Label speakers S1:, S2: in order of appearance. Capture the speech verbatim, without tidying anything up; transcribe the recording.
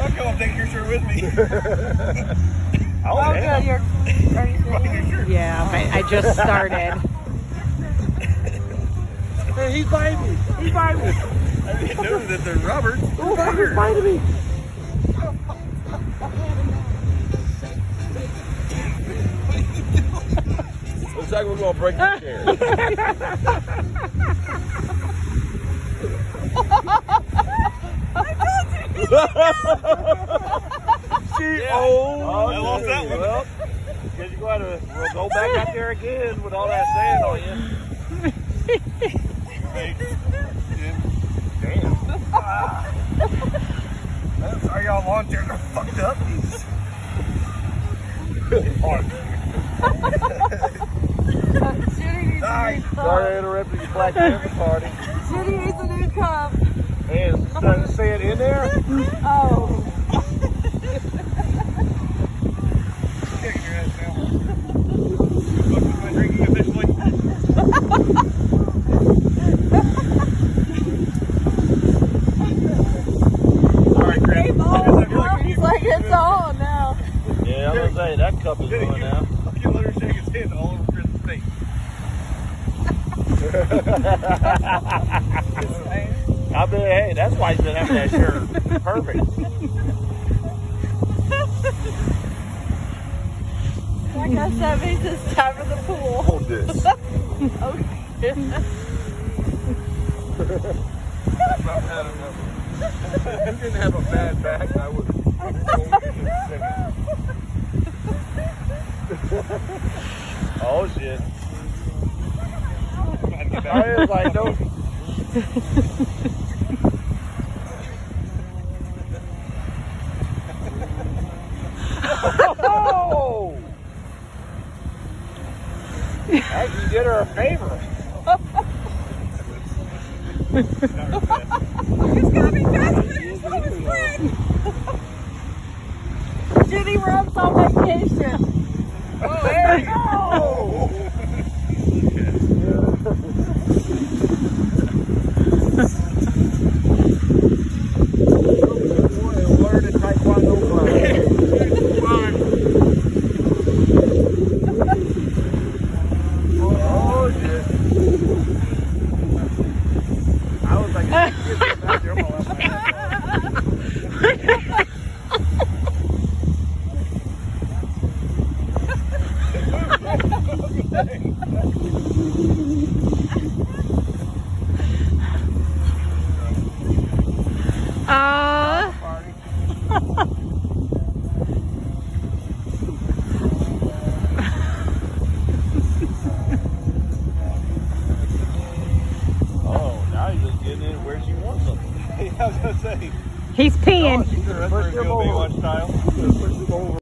S1: I'll come and take your shirt with me.
S2: Oh,
S3: Oh,
S2: yeah.
S3: good. You're, are you good?
S4: Yeah, I, I just started.
S2: Hey, he's biting me. He's biting me.
S1: I didn't know that they're Robert.
S2: Oh, Robert's biting me. Looks like we're going to break the chair. She
S1: Yeah.
S2: oh,
S1: I lost that one.
S2: Well, guess you gotta we'll go back out there again with all that sand on you.
S1: Thanks.
S2: Damn.
S1: I'm sorry y'all lawn chairs are fucked up.
S2: Hard.
S3: Judy needs a
S1: Sorry.
S3: new
S2: Sorry
S3: cup.
S2: to interrupt your Black Panther party.
S3: Judy needs a new cup.
S2: And does it say it in there?
S3: Oh.
S1: Kicking your ass now. Fuck with my drinking officially. Alright, Chris.
S3: Game on. He's like, it's on now.
S2: Yeah, I was gonna say that cup is
S1: Did
S2: going
S1: you-
S2: now.
S1: You let her shake his hand all over Chris's face.
S2: I bet, hey, that's why he's been having that shirt. Perfect.
S3: Like I said, means it's time for the pool.
S2: Hold this.
S3: Okay.
S2: If you didn't have a bad back, I would have told you to sing it. Oh, shit. I was like, no. Oh! Actually did her a favor.
S3: He's gonna be faster than his own friend. Judy runs on vacation.
S2: Oh, there you go! Learn a taekwondo class. Oh, shit. I was like, I get this out there, I'm gonna laugh my
S4: Uh,
S2: Oh, now you're just getting in where she wants them.
S1: I was gonna say.
S4: he's peeing.
S1: She's a wrestler,
S2: Push him
S1: go
S2: over.
S1: Baywatch style.
S2: Push him over.